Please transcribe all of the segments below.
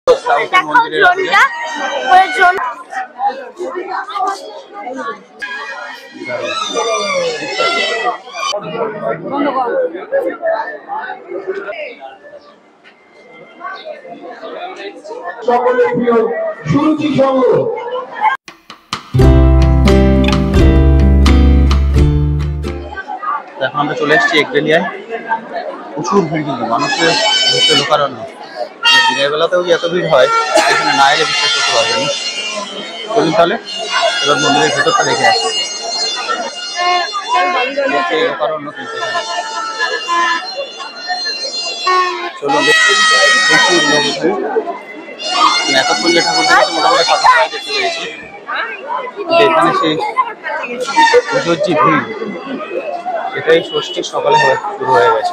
সকলের প্রিয় সুরুচি সংঘ। এখন আমরা চলে এসেছি একডেলিয়ায়। প্রচুর ভিড়, কিন্তু মানুষের ঘুরতে লোকারণ্য। দিনের বেলাতেও যে এত ভিড় হয় এখানে না এলে বিশ্বাস করতে পারবেন না। চলুন তাহলে এবার মন্দিরের ভেতরটা দেখে আসি। লোকারণ্য কিন্তু চলুন, প্রচুর লোক এখানে। এতক্ষণ যে ঠাকুর দেখেছি মোটামুটি ফাঁকা দেখতে পেয়েছি। এখানে সেই পুজোর যে ভিড়, সেটাই ষষ্ঠীর সকালে শুরু হয়ে গেছে।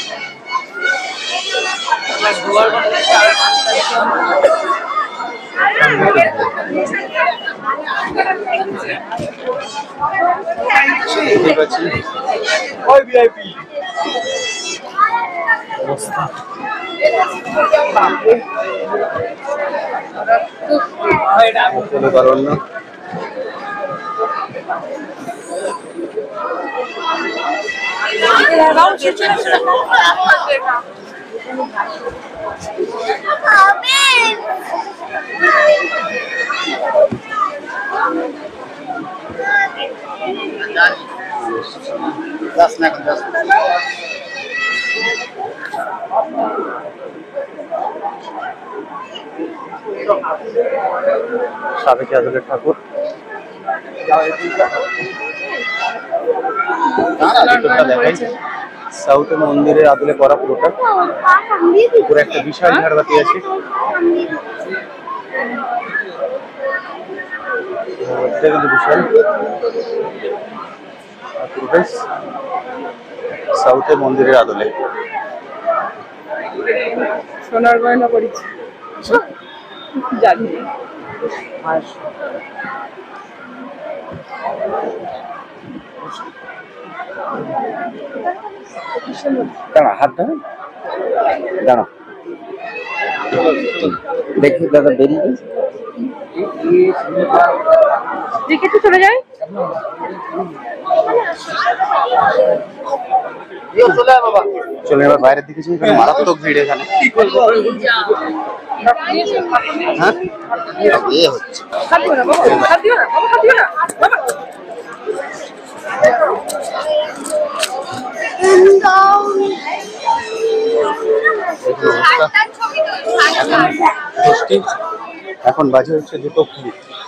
কারণ না সাবেকি আদলের ঠাকুর। দেখাই সাউথের মন্দিরের আদলে করা পুরোটা। পুরো একটা বিশাল ঝাড়বাতি আছে। কিন্তু বিশাল সাউথের মন্দিরের আদলে সোনার গয়না করেছি জানি। দাঁড়া, হাত ধরো, দাঁড়া, দেখি দাদা বেরিয়ে দিকে তো চলে যায়। চলে এবার বাইরের দিকে যাই। এখানে মারাত্মক ভিড়। এখানে হ্যাঁ ইয়ে হচ্ছে। এখন বাজে হচ্ছে 2:20।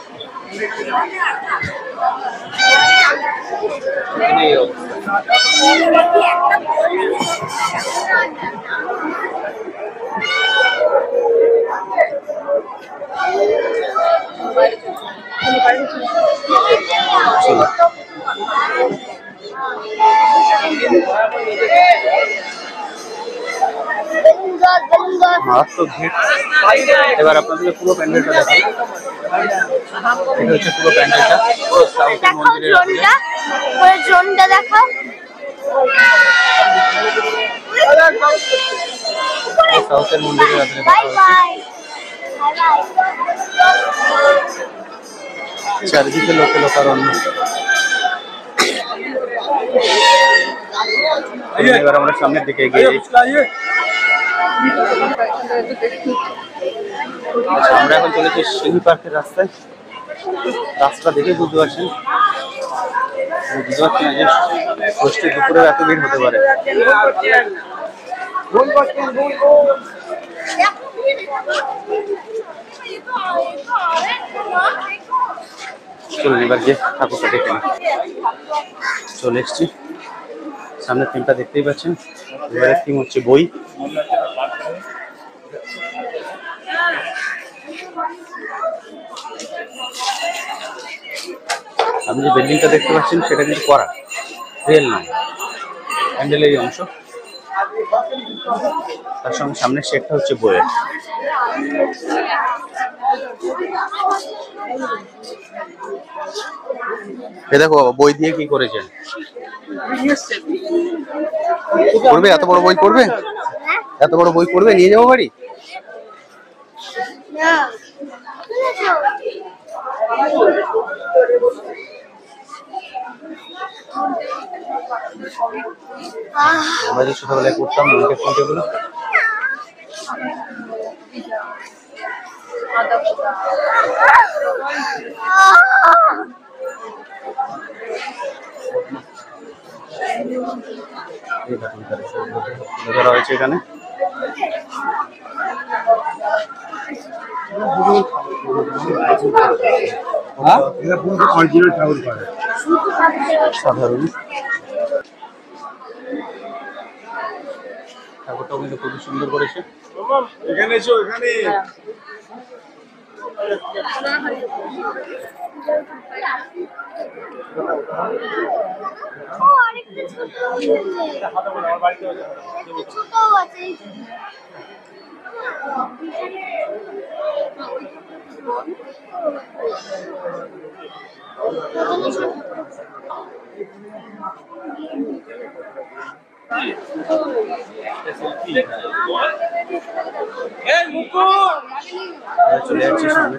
মারাত্মক ভিড়। এবার আপনাদের পুরো প্যান্ডেলটা দেখাই। এটা হচ্ছে পুরো প্যান্ডেলটা। ড্রোনটা দেখাও। সাউথের মন্দিরের আদলে চারিদিকে লোকে লোকারণ্য। এবার আমরা সামনের দিকে এগিয়ে যাই। আমরা এখন চলেছি সিংহ পার্কের রাস্তায়। রাস্তা দেখে বুঝতে পারছেন, বুঝতে পারছি না যে ষষ্ঠী দুপুরে এত ভিড় হতে পারে। চলুন এবার গিয়ে ঠাকুরটা দেখে নিই। চলে এসছি, সামনের থিমটা দেখতেই পাচ্ছেন। এবারের থিম হচ্ছে বই। আপনি যে বিল্ডিংটা দেখতে পাচ্ছেন সেটা কিন্তু করা, রিয়েল নয়, প্যান্ডেলের এই অংশ। তার সঙ্গে সামনের শেডটা হচ্ছে বইয়ের। এ দেখো বাবা, বই দিয়ে কি করেছেন। করবে এত বড় বই, করবে এত বড় বই, করবে নিয়ে যাবো বাড়ি। আমরা যে ছোটবেলায় করতাম মনকে ফোনগুলো রয়েছে এখানে। সাধারণ ঠাকুরটাও কিন্তু খুবই সুন্দর করেছে। এখানে এসো, এখানে চলে যাচ্ছি সামনে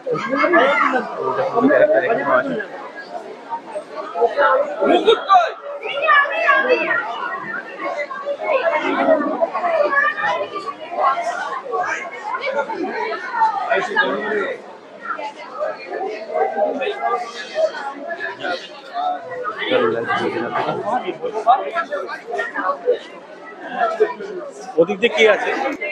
ওদিক দিয়ে কি আছে?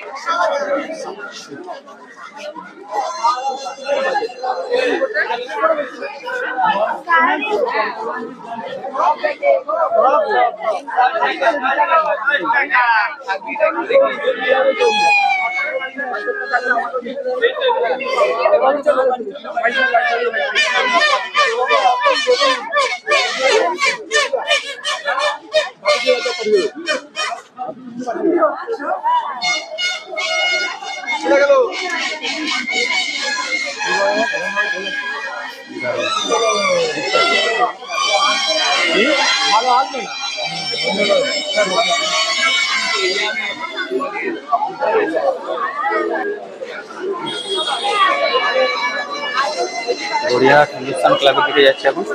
গড়িয়াহাট হিন্দুস্তান ক্লাবের দিকে যাচ্ছে এখন।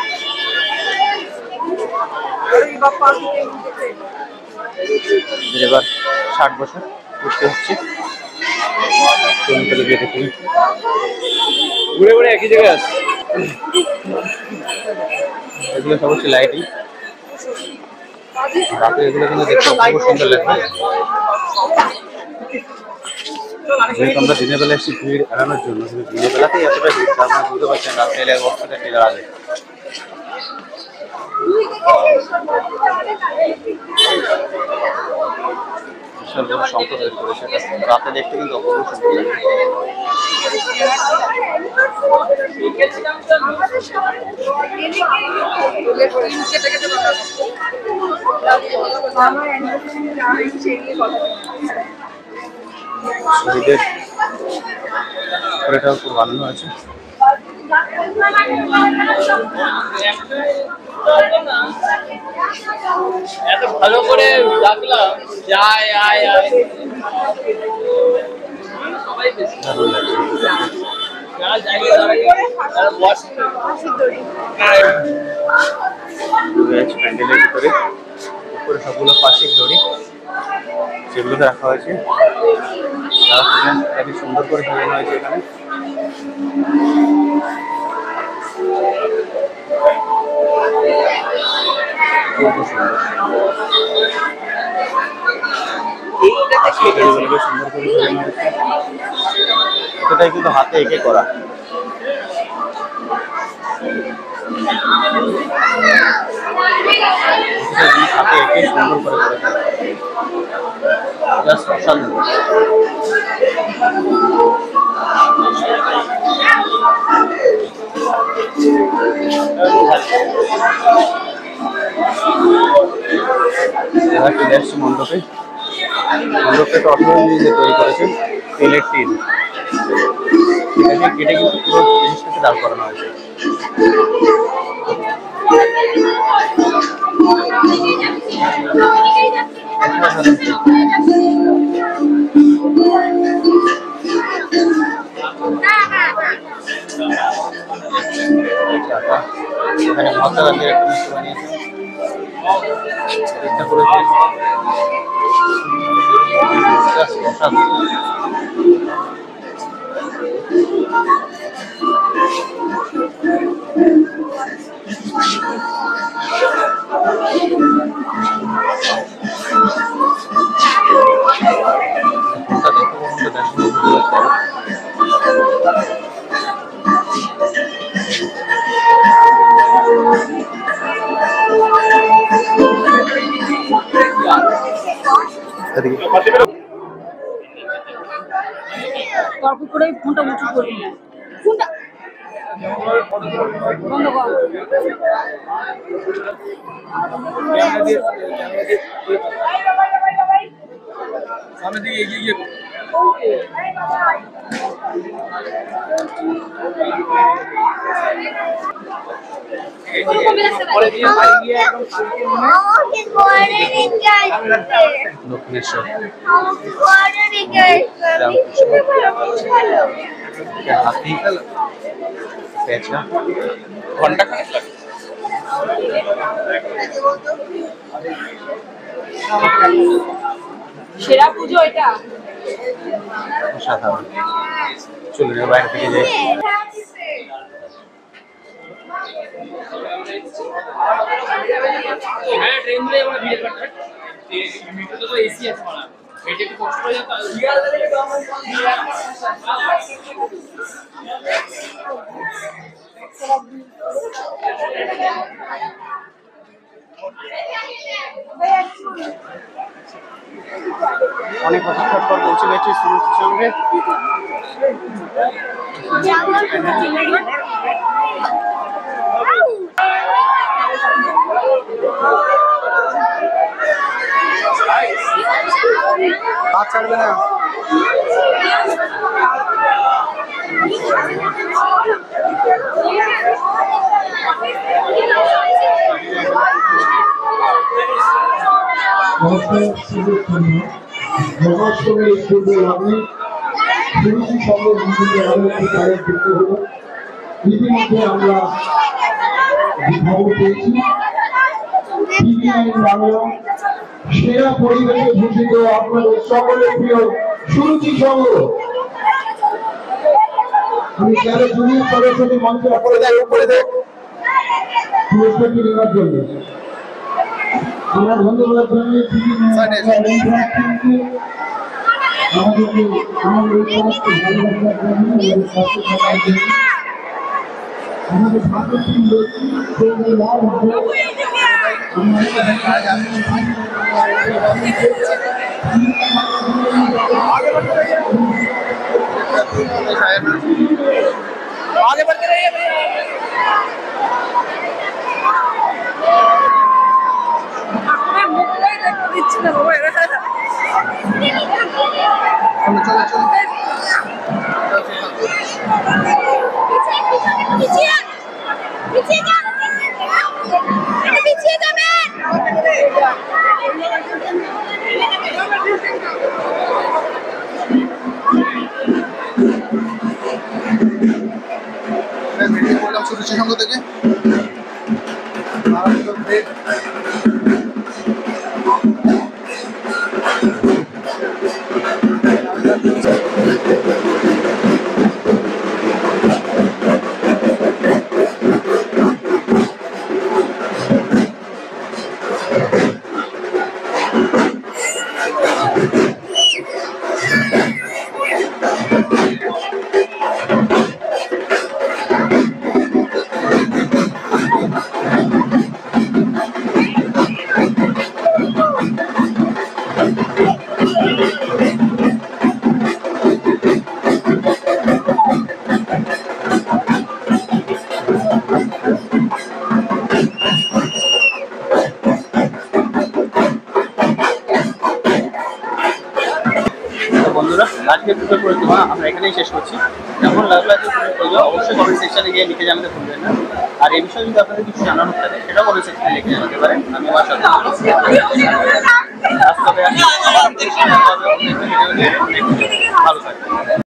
এবার 60 বছর পূর্তি হচ্ছে। ঘুরে ঘুরে একই জায়গায় আছে। এগুলো সব হচ্ছে লাইটিং। রাতে এগুলো কিন্তু দেখতে খুব সুন্দর লাগবে। যেহেতু আমরা দিনের বেলা এসেছি ভিড় এড়ানোর জন্য, কিন্তু দিনের বেলাতেই এতটা ভিড়, তার মানে বুঝতে পারছেন রাত্রে এলে অবস্থাটা কি দাঁড়াবে। বিশাল বড় শঙ্খ তৈরি করেছে, রাতে দেখতে কিন্তু অপূর্ব সুন্দর লাগবে। শহীদের উপরেটাও খুব বানানো আছে। এত ভালো করে ডাকলাম যায় আয় আয় সবাই বেশি দারুণ লাগছে। যারা জায়গায় দাঁড়িয়ে তারা বসে প্যান্ডেলের ভিতরে উপরে সবগুলো পাশে দড়ি সেগুলোতে রাখা হয়েছে। তাকে সুন্দর করে সাজানো হয়েছে এখানে। খুব সুন্দর সুন্দর করে সাজানো হয়েছে। এটাই কিন্তু হাতে এঁকে করা। হাতে এঁকে সুন্দর করে করেছে, জাস্ট অসাধারণ। চলে আসছে মণ্ডপে। মণ্ডপটাকে অসাধারণ জিনিস তৈরি করেছেন, তেলের টিন। এটাকে কেটে কিন্তু পুরো জিনিসটাকে দাঁড় করানো হয়েছে। এখানে মহাত্মা গান্ধীর একটা মিষ্টি বানিয়েছে, চেষ্টা করেছে। তর্ক করে ফোনটা উঁচু করবি না, ফোনটা বন্ধ কর। সামনের দিকে এগিয়ে গিয়ে দক্ষিণেশ্বর হাতি পেঁচা ঘন্টা খানেক লাগে। সেরা পুজো এটা। সাধারণ চলুন বাইরে থেকে যাই। এখানে ট্রেন ধরে আমরা ভিড়ে কাটছে, মেট্রোতে তো এসি আছে মারা, এটা একটু কষ্ট হয়ে যায়। অনেক বছর পর পৌঁছে গেছি সুরুচির সঙ্গে। হাত ছাড়বে না। জন্মাষ্টমীর পূর্বে লগ্নে সুরুচি সঙ্গে মন্দিরে আরো একটি তারিখ যুক্ত হল। ইতিমধ্যে আমরা খবর পেয়েছি বাংলা সেরা পরিবেশে ভূষিত আপনাদের সকলের প্রিয় সুরুচি সংঘ। আমি ক্যারে জুনিয়র সরস্বতী মঞ্চে পুরস্কারটি নেওয়ার জন্য আমরা ধন্যবাদ জানাই আমাদেরকে আমাদের আমাদের সাথে आगे बढ़ते रहिए भैया। সুরুচি সংঘ থেকে বন্ধুরা, আজকের পুজোর পরিক্রমা আমরা এখানেই শেষ করছি। কেমন লাগলো আজকের পুজোর পরিক্রমা অবশ্যই কমেন্ট সেকশনে গিয়ে লিখে জানাতে ভুলবেন না। আর এই বিষয়ে যদি আপনাদের কিছু জানানোর থাকে সেটাও কমেন্ট সেকশনে লিখে জানাতে পারেন। আমি আমার সাথে ভালো থাকবেন।